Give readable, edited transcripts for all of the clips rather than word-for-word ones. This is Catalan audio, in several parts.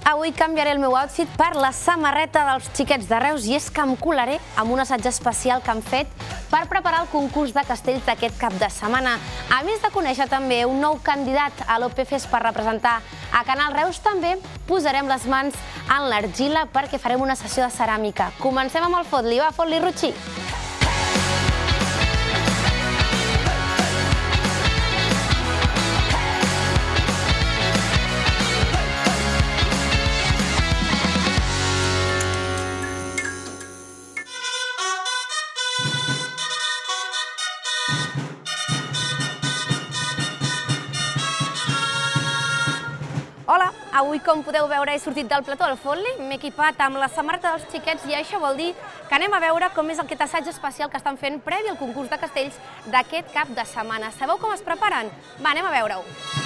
Avui canviaré el meu outfit per la samarreta dels xiquets de Reus i és que em colaré amb un assaig especial que han fet per preparar el concurs de castells d'aquest cap de setmana. A més de conèixer també un nou candidat a l'OPFest per representar a Canal Reus, també posarem les mans en l'argila perquè farem una sessió de ceràmica. Comencem amb el fot-li. Va, fot-li, Ruchi! Hola, avui com podeu veure he sortit del plató del Fot-li, m'he equipat amb la samarreta dels xiquets i això vol dir que anem a veure com és aquest assaig especial que estan fent previ al concurs de castells d'aquest cap de setmana. Sabeu com es preparen? Va, anem a veure-ho.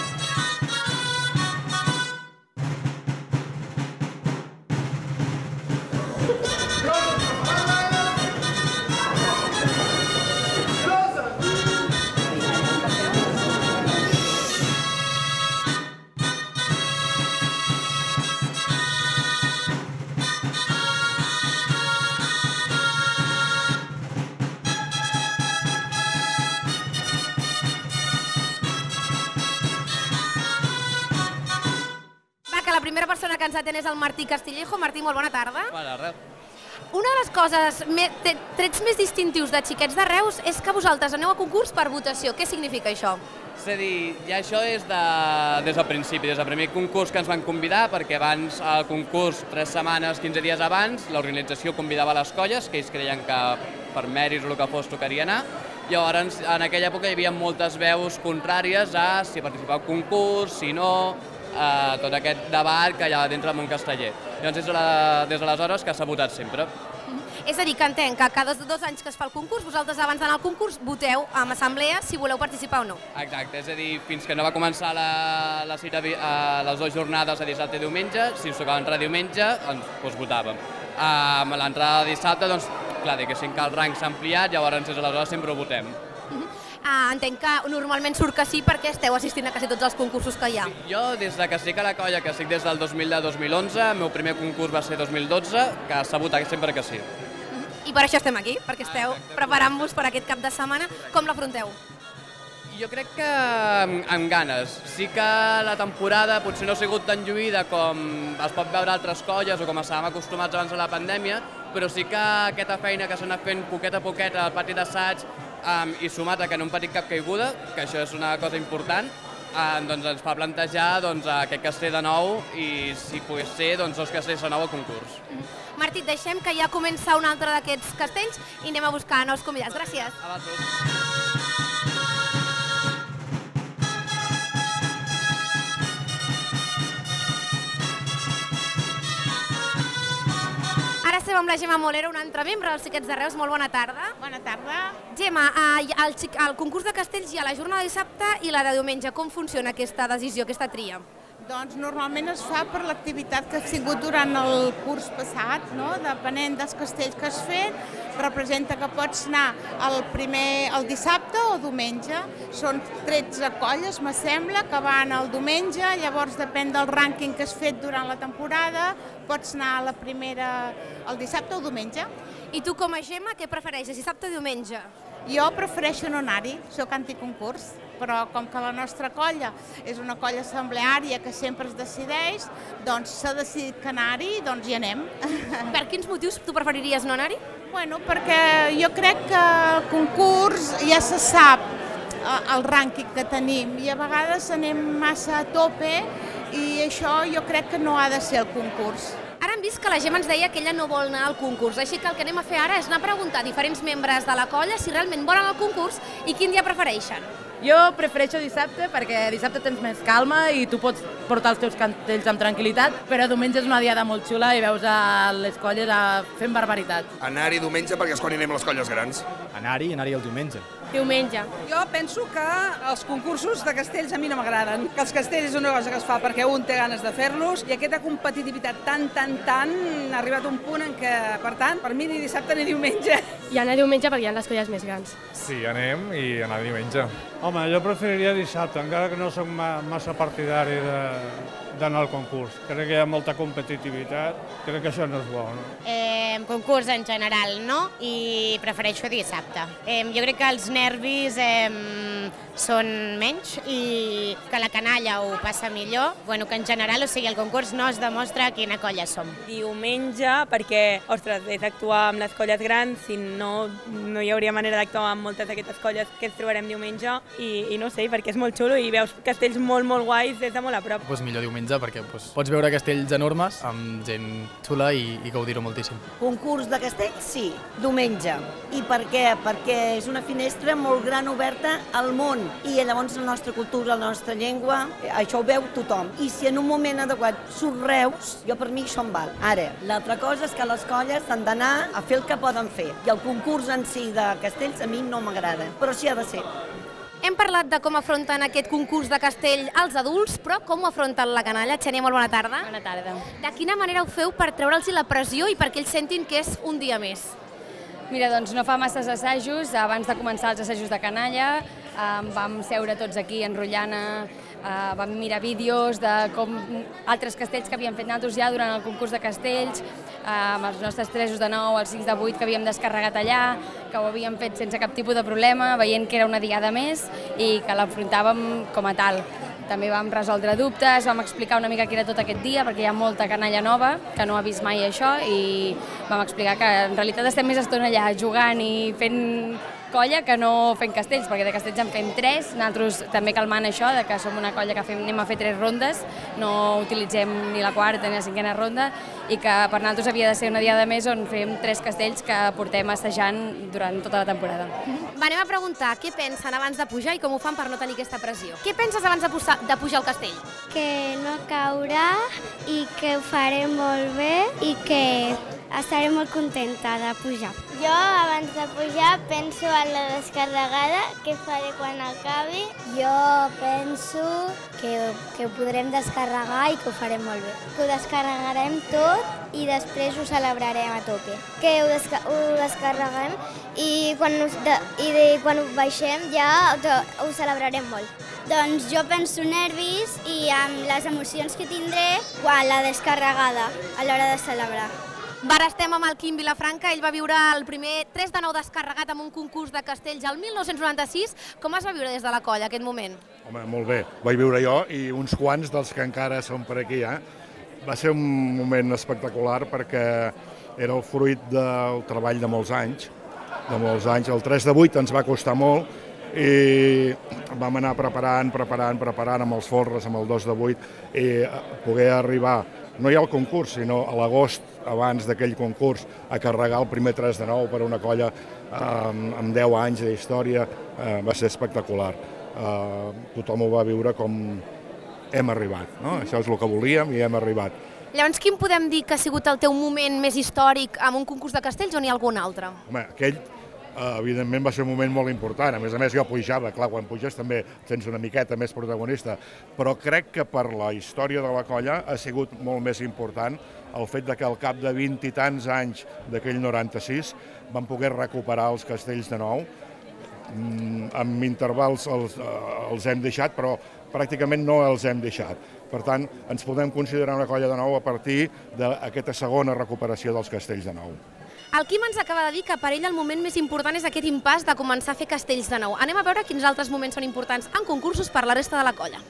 La primera persona que ens atén és el Martí Castillejo. Martí, molt bona tarda. Bona tarda. Una de les coses, trets més distintius de Xiquets de Reus és que vosaltres aneu a concurs per votació. Què significa això? És a dir, ja això és des del principi, des del primer concurs que ens van convidar, perquè abans al concurs, 3 setmanes, 15 dies abans, l'organització convidava les colles, que ells creien que per mèrits o el que fos tocaria anar. Llavors, en aquella època hi havia moltes veus contràries a si participar al concurs, si no, tot aquest debat que hi ha dintre del món casteller. Llavors, des d'aleshores que s'ha votat sempre. És a dir, que entenc que cada 2 anys que es fa el concurs, vosaltres abans d'anar al concurs voteu amb assemblea si voleu participar o no. Exacte, és a dir, fins que no va començar la cita, les 2 jornades de dissabte i diumenge, si us tocava entrar diumenge, doncs votàvem. Amb l'entrada de dissabte, doncs, clar, diguéssim que el rang s'ha ampliat, llavors des d'aleshores sempre ho votem. Entenc que normalment surt que sí perquè esteu assistint a quasi tots els concursos que hi ha. Jo, des que estic a la colla, que estic des del 2010-2011, el meu primer concurs va ser 2012, que s'ha votat sempre que sí. I per això estem aquí, perquè esteu preparant-vos per aquest cap de setmana. Com l'afronteu? Jo crec que amb ganes. Sí que la temporada potser no ha sigut tan lluïda com es pot veure altres colles o com estàvem acostumats abans de la pandèmia, però sí que aquesta feina que s'ha anat fent poquet a poquet al pati d'assaig i sumat a que no hem patit cap caiguda, que això és una cosa important, doncs ens fa plantejar aquest castell de nou i si pogués ser 2 castells de nou al concurs. Martí, deixem que ja comença un altre d'aquests castells i anem a buscar nous convidats. Gràcies. A vosaltres. Ara estem amb la Gemma Molero, una altra membre dels Xiquets de Reus. Molt bona tarda. Bona tarda. Gemma, el concurs de castells hi ha la jornada de dissabte i la de diumenge. Com funciona aquesta decisió, aquesta tria? Doncs normalment es fa per l'activitat que ha sigut durant el curs passat, no? Depenent dels castells que has fet, representa que pots anar el dissabte o diumenge. Són 13 colles, me sembla, que van el diumenge, llavors depèn del rànquing que has fet durant la temporada, pots anar a la primera el dissabte o diumenge. I tu com a Gemma, què prefereixes, dissabte o diumenge? Jo prefereixo no anar-hi, soc anticoncurs, però com que la nostra colla és una colla assembleària que sempre es decideix, doncs s'ha decidit que anar-hi, doncs hi anem. Per quins motius tu preferiries no anar-hi? Bueno, perquè jo crec que el concurs ja se sap el rànquing que tenim i a vegades anem massa a tope i això jo crec que no ha de ser el concurs. Ara hem vist que la Gemma ens deia que ella no vol anar al concurs, així que el que anem a fer ara és anar a preguntar a diferents membres de la colla si realment volen el concurs i quin dia prefereixen. Jo prefereixo dissabte perquè dissabte tens més calma i tu pots portar els teus castells amb tranquil·litat, però diumenge és una diada molt xula i veus a les colles fent barbaritat. Anar-hi diumenge perquè és quan hi anem les colles grans. Anar-hi el diumenge. Diumenge. Jo penso que els concursos de castells a mi no m'agraden, que els castells és una cosa que es fa perquè un té ganes de fer-los i aquesta competitivitat tan ha arribat a un punt en què, per tant, per mi ni dissabte ni diumenge. I anar diumenge perquè hi ha les colles més grans. Sí, anem i anar diumenge. Home, jo preferiria dissabte, encara que no soc massa partidari d'anar al concurs. Crec que hi ha molta competitivitat, crec que això no és bo, no? Concurs en general, no? I prefereixo dissabte. Jo crec que els nervis són menys i que la canalla ho passa millor. Bueno, que en general, o sigui, el concurs no es demostra quina colla som. Diumenge, perquè, ostres, és actuar amb les colles grans, si no hi hauria manera d'actuar amb moltes d'aquestes colles que ens trobarem diumenge i no sé, perquè és molt xulo i veus castells molt guais des de molt a prop. Doncs millor diumenge perquè pots veure castells enormes amb gent xula i gaudir-ho moltíssim. Concurs de castells, sí, diumenge. I per què? Perquè és una finestra molt gran oberta al món i llavors la nostra cultura, la nostra llengua, això ho veu tothom. I si en un moment adequat surt Reus, jo per mi això em val. Ara, l'altra cosa és que les colles han d'anar a fer el que poden fer i el concurs en si de castells a mi no m'agrada, però sí ha de ser. Hem parlat de com afronten aquest concurs de castell els adults, però com ho afronten la canalla? Xènia, molt bona tarda. Bona tarda. De quina manera ho feu per treure'ls la pressió i perquè ells sentin que és un dia més? Mira, doncs no fa masses assajos. Abans de començar els assajos de canalla vam seure tots aquí enrotllant, vam mirar vídeos de com altres castells que havíem fet nosaltres ja durant el concurs de castells, amb els nostres 3 de 9, els 5 de 8 que havíem descarregat allà, que ho havíem fet sense cap tipus de problema, veient que era una diada més i que l'afrontàvem com a tal. També vam resoldre dubtes, vam explicar una mica què era tot aquest dia, perquè hi ha molta canalla nova que no ha vist mai això i vam explicar que en realitat estem més estona allà jugant i fent colla que no fent castells, perquè de castells en fem 3, nosaltres també calmant això, de que som una colla que anem a fer 3 rondes, no utilitzem ni la quarta ni la 5a ronda, i que per nosaltres havia de ser una diada més on fem 3 castells que portem assajant durant tota la temporada. Anem a preguntar què pensen abans de pujar i com ho fan per no tenir aquesta pressió. Què penses abans de pujar al castell? Que no caurà i que ho farem molt bé i que estaré molt contenta de pujar. Jo, abans de pujar, penso en la descarregada, què faré quan acabi. Jo penso que ho podrem descarregar i que ho farem molt bé. Que ho descarregarem tot i després ho celebrarem a tope. Que ho descarreguem i quan ho baixem ja ho celebrarem molt. Doncs jo penso nervis i amb les emocions que tindré quan la descarregada a l'hora de celebrar. Ara estem amb el Quim Vilafranca, ell va viure el primer 3 de 9 descarregat amb un concurs de castells el 1996. Com es va viure des de la colla aquest moment? Home, molt bé. Vaig viure jo i uns quants dels que encara són per aquí. Va ser un moment espectacular perquè era el fruit del treball de molts anys. El 3 de 8 ens va costar molt i vam anar preparant amb els folres, amb el 2 de 8 i poder arribar no ja al concurs, sinó a l'agost, abans d'aquell concurs, a carregar el primer 3 de 9 per una colla amb 10 anys d'història, va ser espectacular. Tothom ho va viure com hem arribat, no? Això és el que volíem i hem arribat. Llavors, quin podem dir que ha sigut el teu moment més històric amb un concurs de castells o n'hi ha algun altre? Home, aquell evidentment va ser un moment molt important, a més jo pujava, clar, quan puges també tens una miqueta més protagonista, però crec que per la història de la colla ha sigut molt més important el fet que al cap de 20 i tants anys d'aquell 96 vam poder recuperar els castells de nou, amb intervals els hem deixat, però pràcticament no els hem deixat. Per tant, ens podem considerar una colla de nou a partir d'aquesta segona recuperació dels castells de nou. El Quim ens acaba de dir que per ell el moment més important és aquest impàs de començar a fer castells de nou. Anem a veure quins altres moments són importants en concursos per la resta de la colla.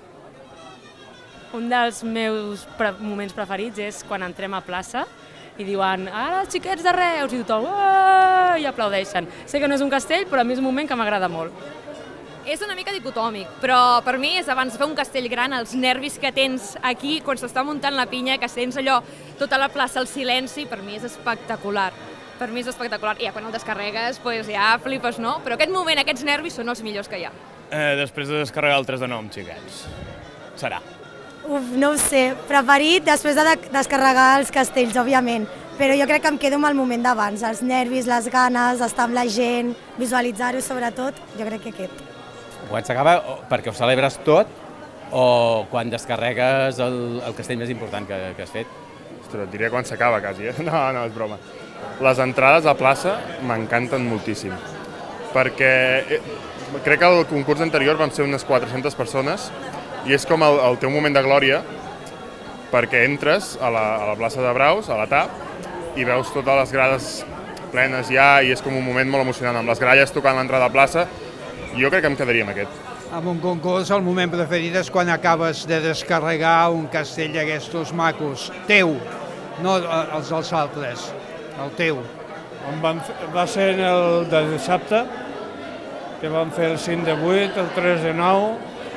Un dels meus moments preferits és quan entrem a plaça i diuen ara els xiquets de Reus i tothom i aplaudeixen. Sé que no és un castell, però a mi és un moment que m'agrada molt. És una mica dicotòmic, però per mi és abans de fer un castell gran, els nervis que tens aquí quan s'està muntant la pinya, que sents allò, tota la plaça, el silenci, per mi és espectacular. Per mi és espectacular. I ja quan el descarregues, ja flipes, no? Però aquest moment, aquests nervis són els millors que hi ha. Després de descarregar el 3 de 9 amb xiquets. Serà. No ho sé, preferit després de descarregar els castells, òbviament. però jo crec que em quedo amb el moment d'abans, els nervis, les ganes, estar amb la gent, visualitzar-ho sobretot, jo crec que aquest. Quan s'acaba, perquè ho celebres tot, o quan descarregues el castell més important que has fet? Ostres, et diria quan s'acaba quasi, No, és broma. Les entrades a plaça m'encanten moltíssim, perquè crec que el concurs anterior vam ser unes 400 persones i és com el teu moment de glòria, perquè entres a la plaça de Braus, a la TAP, i veus totes les grades plenes ja i és com un moment molt emocionant, amb les gralles tocant l'entrada a plaça, i jo crec que em quedaria amb aquest. En un concurs el moment preferit és quan acabes de descarregar un castell d'aquestos macos, teu, no els dels altres, el teu. Va ser el de dissabte, que vam fer el 5 de 8, el 3 de 9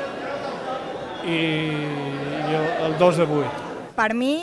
i el 2 de 8. Per mi,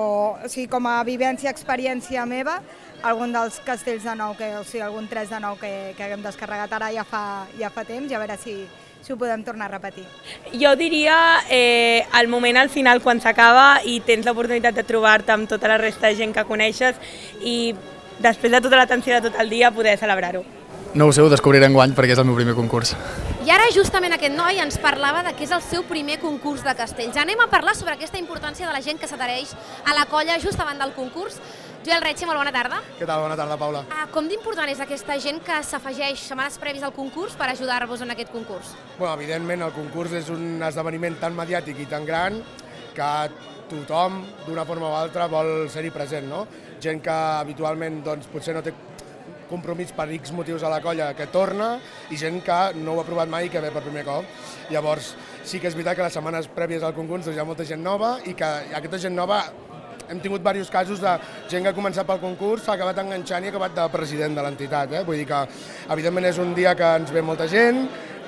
com a vivència, experiència meva, algun dels castells de 9, o sigui, algun 3 de 9 que haguem descarregat ara ja fa temps, i a veure si ho podem tornar a repetir. Jo diria el moment al final quan s'acaba i tens l'oportunitat de trobar-te amb tota la resta de gent que coneixes i després de tota la tensió de tot el dia poder celebrar-ho. No ho sé, ho descobriré enguany perquè és el meu primer concurs. I ara justament aquest noi ens parlava de que és el seu primer concurs de castells. Anem a parlar sobre aquesta importància de la gent que s'adhereix a la colla just abans del concurs. Joel Retxe, molt bona tarda. Què tal? Bona tarda, Paula. Com d'important és aquesta gent que s'afegeix setmanes prèvies al concurs per ajudar-vos en aquest concurs? Bueno, evidentment, el concurs és un esdeveniment tan mediàtic i tan gran que tothom, d'una forma o altra, vol ser-hi present, no? Gent que habitualment potser no té compromís per X motius a la colla que torna i gent que no ho ha provat mai i que ve per primer cop. Llavors, sí que és veritat que les setmanes prèvies al concurs hi ha molta gent nova i que aquesta gent nova hem tingut diversos casos de gent que ha començat pel concurs, s'ha acabat enganxant i ha acabat de president de l'entitat. Vull dir que, evidentment, és un dia que ens ve molta gent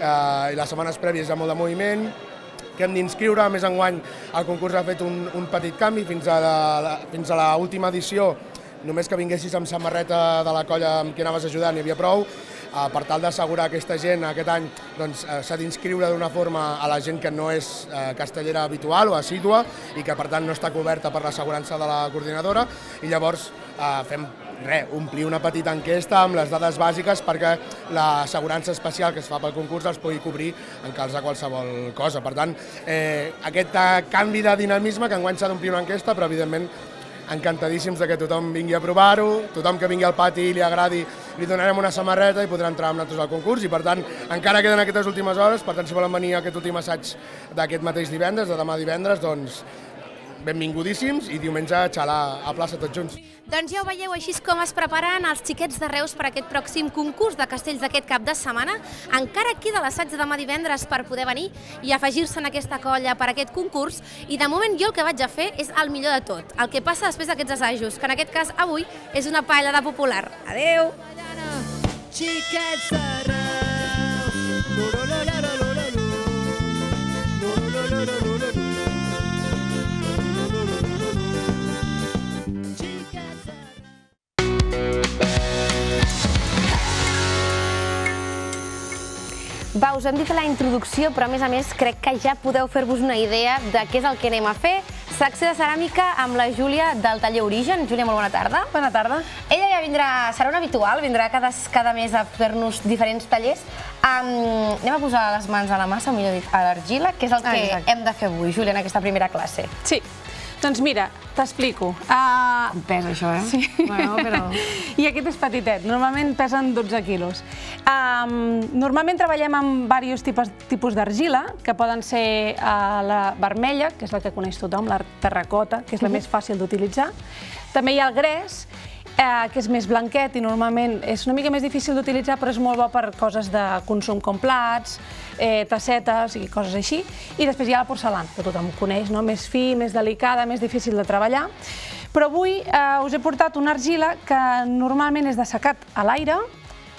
i les setmanes prèvies hi ha molt de moviment, que hem d'inscriure. A més, enguany el concurs ha fet un petit canvi fins a l'última edició. Només que vinguessis amb samarreta de la colla amb qui anaves ajudant n'hi havia prou. Per tal d'assegurar aquesta gent aquest any s'ha d'inscriure d'una forma a la gent que no és castellera habitual o assídua i que per tant no està coberta per l'assegurança de la coordinadora i llavors fem omplir una petita enquesta amb les dades bàsiques perquè l'assegurança especial que es fa pel concurs els pugui cobrir en cas de qualsevol cosa. Per tant, aquest canvi de dinamisme que enguany s'ha d'omplir una enquesta, però evidentment encantadíssims que tothom vingui a provar-ho, tothom que vingui al pati i li agradi li donarem una samarreta i podrà entrar amb nosaltres al concurs i per tant encara queden aquestes últimes hores, per tant si volen venir a aquest últim assaig d'aquest mateix divendres, de demà divendres, doncs benvingudíssims i diumenge a xalar a plaça tots junts. Doncs ja ho veieu, així com es preparen els xiquets de Reus per aquest pròxim concurs de castells d'aquest cap de setmana. Encara queda l'assaig de demà divendres per poder venir i afegir-se en aquesta colla per aquest concurs i de moment jo el que vaig a fer és el millor de tot, el que passa després d'aquests assajos, que en aquest cas avui és una paellada popular. Adeu! Xiquets de Reus. Va, us hem dit a la introducció, però a més crec que ja podeu fer-vos una idea de què és el que anem a fer. Secció de ceràmica amb la Júlia del taller Origen. Júlia, molt bona tarda. Bona tarda. Ella ja vindrà, serà una habitual, vindrà cada mes a fer-nos diferents tallers. Anem a posar les mans a la massa, o millor dit, a l'argila, que és el que hem de fer avui, Júlia, en aquesta primera classe. Sí. Doncs mira, t'explico. Com pesa això, eh? Sí. I aquest és petitet, normalment pesen 12 quilos. Normalment treballem amb diversos tipus d'argila, que poden ser la vermella, que és la que coneix tothom, la terracota, que és la més fàcil d'utilitzar. També hi ha el gres, que és més blanquet i normalment és una mica més difícil d'utilitzar, però és molt bo per coses de consum com plats, tassetes i coses així. I després hi ha la porcellana, que tothom coneix, més fi, més delicada, més difícil de treballar. Però avui us he portat una argila que normalment és dessecat a l'aire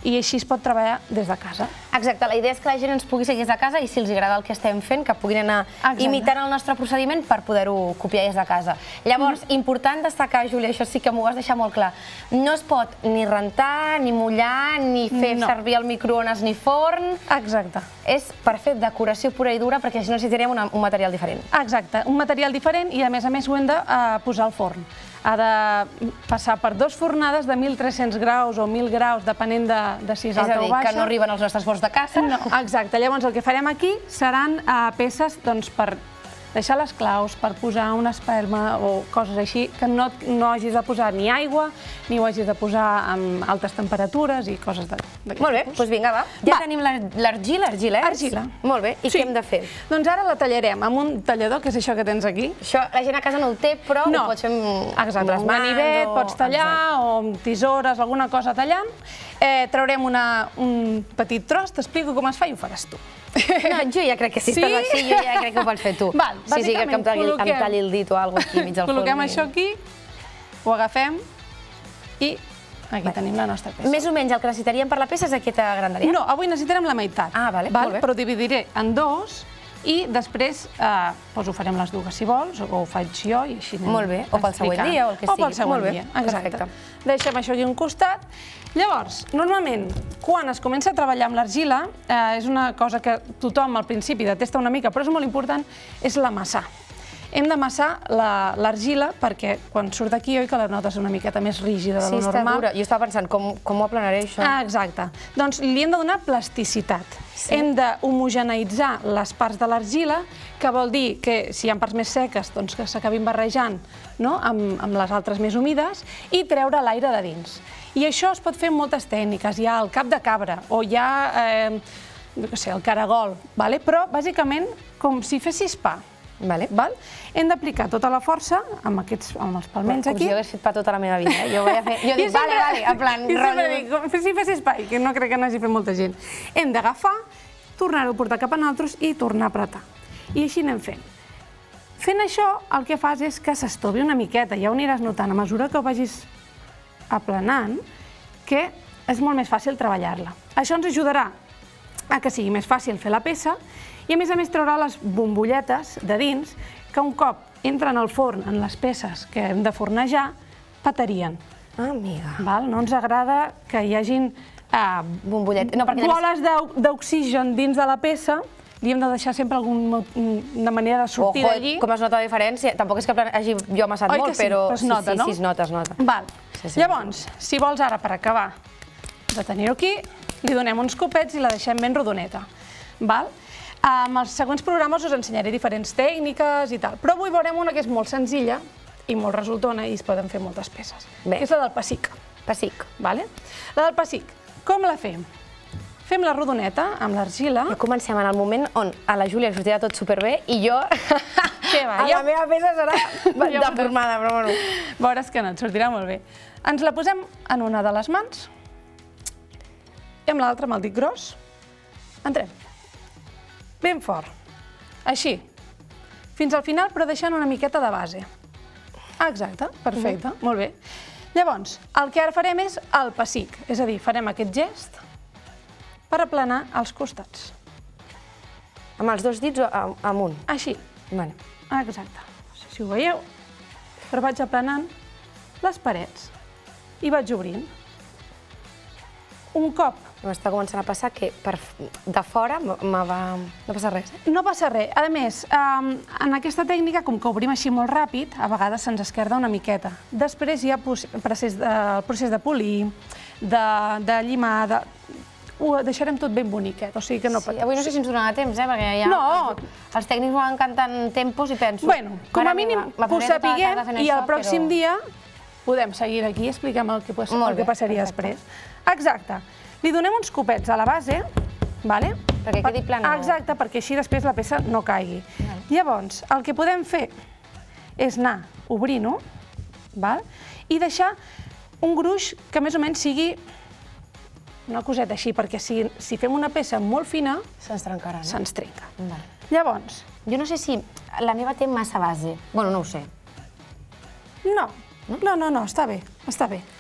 i així es pot treballar des de casa. Exacte, la idea és que la gent ens pugui seguir des de casa i si els agrada el que estem fent, que puguin anar imitant el nostre procediment per poder-ho copiar des de casa. Llavors, important destacar, Júlia, això sí que m'ho vas deixar molt clar, no es pot ni rentar, ni mullar, ni fer servir el microones ni forn. Exacte. És per fer decoració pura i dura, perquè si no necessitarem un material diferent. Exacte, un material diferent i a més ho hem de posar al forn. Ha de passar per 2 fornades de 1.300 graus o 1.000 graus, depenent de si és alta o baixa. És a dir, que no arriben als nostres forns de casa. No, exacte. Llavors el que farem aquí seran peces per deixar les claus, per posar una espelma o coses així, que no hagis de posar ni aigua, ni ho hagis de posar amb altes temperatures i coses d'aquest tipus. Molt bé, doncs vinga, va. Ja tenim l'argila, eh? Argila. Molt bé, i què hem de fer? Doncs ara la tallarem amb un tallador, que és això que tens aquí. Això la gent a casa no ho té, però ho pots fer amb les mans. Amb ganivet pots tallar, o amb tisores, alguna cosa tallant. Traurem un petit tros, t'explico com es fa i ho faràs tu. No, jo ja crec que si estàs així, jo ja crec que ho pots fer tu. Val, bàsicament, que em talli el dit o alguna cosa aquí mig al forn. Col·loquem això aquí, ho agafem i aquí tenim la nostra peça. Més o menys el que necessitaríem per la peça és aquesta grandària? No, avui necessitarem la meitat. Ah, vale, molt bé. Però dividiré en 2 i després ho farem les dues, si vols, o ho faig jo i així anem. Molt bé, o pel següent dia o el que sigui. O pel següent dia, exacte. Deixem això aquí a un costat. Llavors, normalment, quan es comença a treballar amb l'argila, és una cosa que tothom al principi detesta una mica, però és molt important, és l'amassar. Hem d'amassar l'argila perquè quan surt d'aquí, oi que la notes una miqueta més rígida de lo normal? Sí, està dura. Jo estava pensant, com ho aplanaré, això? Exacte. Doncs li hem de donar plasticitat. Hem d'homogeneïtzar les parts de l'argila, que vol dir que si hi ha parts més seques, doncs que s'acabin barrejant amb les altres més humides i treure l'aire de dins. I això es pot fer amb moltes tècniques. Hi ha el cap de cabra o hi ha el caragol, però bàsicament com si fessis pa. Hem d'aplicar tota la força amb els palmells aquí. Com si jo hagués fet pa tota la meva vida. Jo dic, vale, en plan... Jo sempre dic, com si fessis pa, que no crec que n'hagi fet molta gent. Hem d'agafar, tornar-ho a portar cap a nosaltres i tornar a apretar. I així anem fent. Fent això, el que fas és que s'estovi una miqueta. Ja ho aniràs notant a mesura que ho vagis aplanant, que és molt més fàcil treballar-la. Això ens ajudarà a que sigui més fàcil fer la peça i a més traurà les bombolletes de dins que un cop entren al forn en les peces que hem de fornejar, petarien. Ah, amiga. No ens agrada que hi hagin boles d'oxigen dins de la peça. Li hem de deixar sempre alguna manera de sortir d'allí. Com es nota la diferència. Tampoc és que hagi jo amassat molt, però sí, es nota. Llavors, si vols ara, per acabar de tenir-ho aquí, li donem uns copets i la deixem ben rodoneta. En els següents programes us ensenyaré diferents tècniques i tal, però avui veurem una que és molt senzilla i molt resultona i es poden fer moltes peces, que és la del pessic. La del pessic, com la fem? Fem la rodoneta amb l'argila. I comencem en el moment on a la Júlia li sortirà tot superbé i jo a la meva peça serà deformada, però bueno. Veuràs que no, et sortirà molt bé. Ens la posem en una de les mans i amb l'altra, amb el dit gros, entrem. Ben fort. Així. Fins al final, però deixant una miqueta de base. Exacte, perfecte, molt bé. Llavors, el que ara farem és el pessic, és a dir, farem aquest gest per aplanar els costats. Amb els dos dits o amunt? Així. Exacte. No sé si ho veieu, però vaig aplanant les parets i vaig obrint. Un cop. M'està començant a passar que de fora no passa res. No passa res. A més, en aquesta tècnica, com que obrim així molt ràpid, a vegades se'ns esquerda una miqueta. Després hi ha el procés de polir, de llimar, ho deixarem tot ben boniquet, o sigui que no pateix. Avui no sé si ens donarà temps, perquè ja els tècnics van cantant tempos i penso... Bueno, com a mínim ho sapiguem i el pròxim dia podem seguir aquí i expliquem el que passaria després. Exacte. Li donem uns copets a la base, perquè quedi plana. Exacte, perquè així després la peça no caigui. Llavors, el que podem fer és anar obrint-ho i deixar un gruix que més o menys sigui una coseta així, perquè si fem una peça molt fina... Se'ns trencarà, no? Se'ns trenca. Llavors... Jo no sé si la meva té massa base. Bueno, no ho sé. No, està bé, està bé.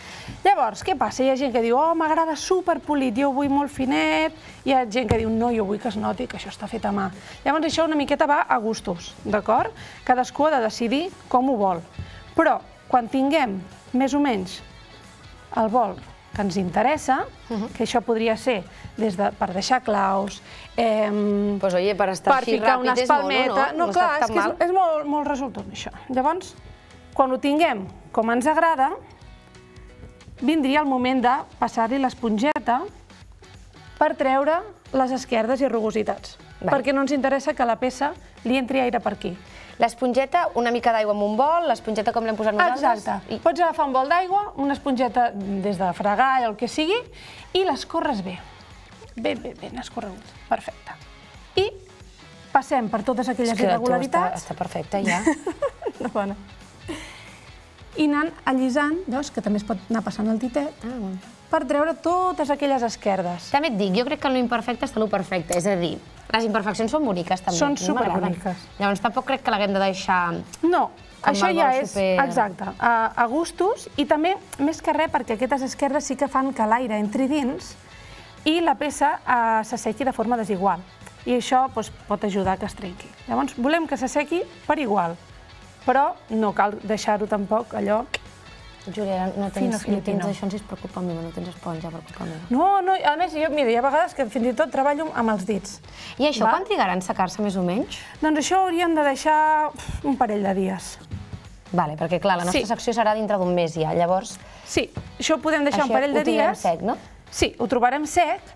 Llavors, què passa? Hi ha gent que diu, oh, m'agrada superpolit, jo ho vull molt finet. Hi ha gent que diu, no, jo vull que es noti que això està fet a mà. Llavors, això una miqueta va a gustos, d'acord? Cadascú ha de decidir com ho vol. Però, quan tinguem més o menys el vol que ens interessa, que això podria ser per deixar claus, per estar així ràpid és mono, no? No, clar, és molt resultant, això. Llavors, quan ho tinguem com ens agrada, vindria el moment de passar-hi l'espongeta per treure les esquerdes i rugositats, perquè no ens interessa que la peça li entri aire per aquí. L'espongeta, una mica d'aigua amb un bol, l'espongeta com l'hem posat nosaltres? Exacte. Pots agafar un bol d'aigua, una espongeta des de fregar o el que sigui, i l'escorres bé. Ben escorregut. Perfecte. I passem per totes aquelles irregularitats. Està perfecte, ja. Bona. I anant allisant, veus que també es pot anar passant el titet, per treure totes aquelles esquerdes. També et dic, jo crec que l'imperfecte està l'imperfecte, és a dir, les imperfeccions són boniques també. Són superboniques. Llavors tampoc crec que l'haguem de deixar... No, això ja és, exacte, a gustos i també, més que res, perquè aquestes esquerdes sí que fan que l'aire entri dins i la peça s'assequi de forma desigual. I això pot ajudar que es trenqui. Llavors, volem que s'assequi per igual, però no cal deixar-ho tampoc allò... Júlia, no tens això, si es preocupa meva, no tens esponja per culpa meva. No, a més, mira, hi ha vegades que fins i tot treballo amb els dits. I això quan trigarà en secar-se més o menys? Doncs això hauríem de deixar un parell de dies. Vale, perquè clar, la nostra secció serà dintre d'un mes ja, llavors... Sí, això ho podem deixar un parell de dies. Ho trobarem sec, no? Sí, ho trobarem sec.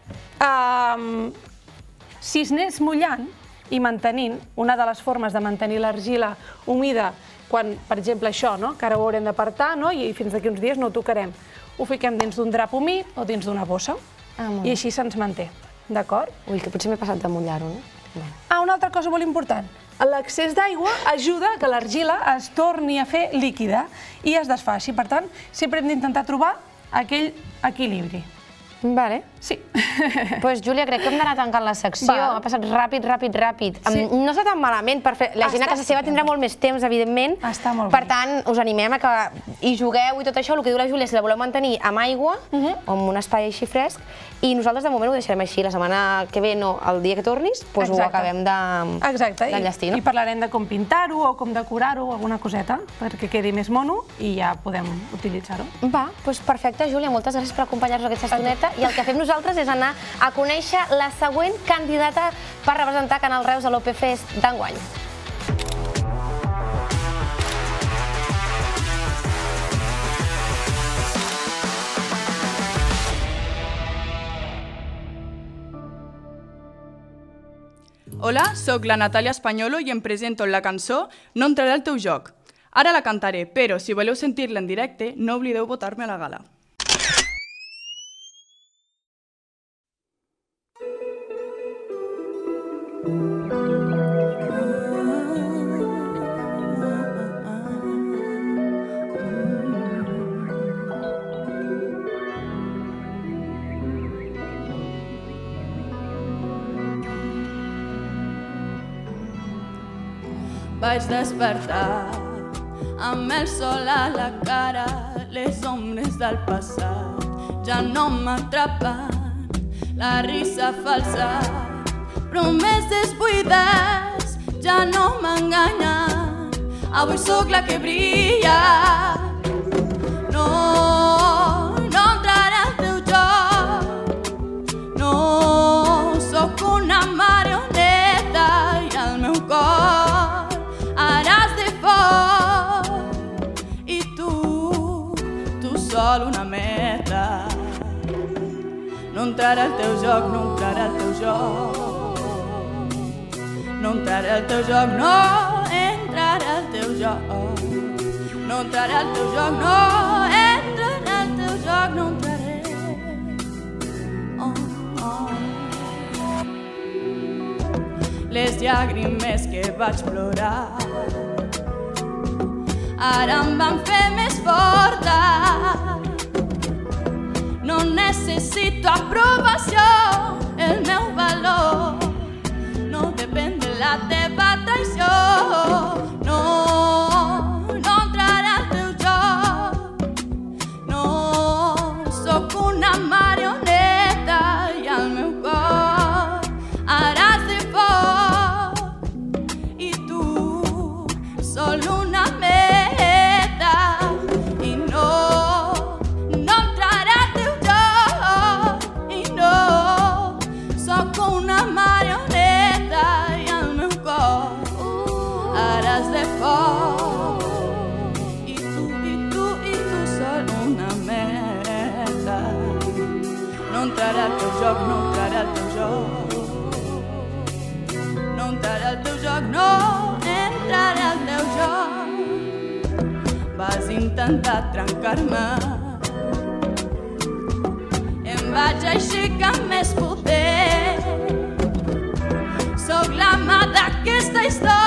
Si es anés mullant i mantenint, una de les formes de mantenir l'argila humida quan, per exemple, això, que ara ho haurem d'apartar i fins d'aquí uns dies no ho tocarem. Ho fiquem dins d'un drap humit o dins d'una bossa i així se'ns manté, d'acord? Ui, que potser m'he passat de mullar-ho, no? Una altra cosa molt important. L'excés d'aigua ajuda que l'argila es torni a fer líquida i es desfaci. Per tant, sempre hem d'intentar trobar aquell equilibri. Vale. Sí. Doncs, Júlia, crec que hem d'anar tancant la secció. Ha passat ràpid. No està tan malament per fer... La gent a casa seva tindrà molt més temps, evidentment. Està molt bé. Per tant, us animem a que hi jugueu i tot això. El que diu la Júlia, si la voleu mantenir amb aigua, o en un espai així fresc, i nosaltres de moment ho deixarem així. La setmana que ve, no, el dia que tornis, doncs ho acabem d'enllestir. I parlarem de com pintar-ho o com decorar-ho, alguna coseta, perquè quedi més mono i ja podem utilitzar-ho. Va, doncs perfecte, Júlia. Moltes gràcies per acompanyar-nos aquesta estoneta. I el que fem nosaltres és anar a conèixer la següent candidata per representar Canal Reus a l'OP Fest d'enguany. Hola, soc la Natàlia Españolo i em presento la cançó No entraré al teu joc. Ara la cantaré, però si voleu sentir-la en directe, no oblideu votar-me a la gala. Vaig despertar amb el sol a la cara, les ombres del passat ja no m'atrapen, la risa falsa, promeses buides ja no m'enganyen, avui sóc la que brilla. No entraré al teu joc, no sóc una marioneta i el meu cor sol una meta. No entraré al teu joc, no entraré al teu joc. No entraré al teu joc, no entraré al teu joc. No entraré al teu joc, no entraré al teu joc, no entraré. Les llàgrimes que vaig plorar ara em van fer més forta. No necessito aprovació, el meu valor no depèn de la teva traïció. No entraré al teu joc, no entraré al teu joc, no entraré al teu joc. No entraré al teu joc, no entraré al teu joc. Vas intentar trencar-me, em vaig aixecar amb més poder. Sóc la mà d'aquesta història.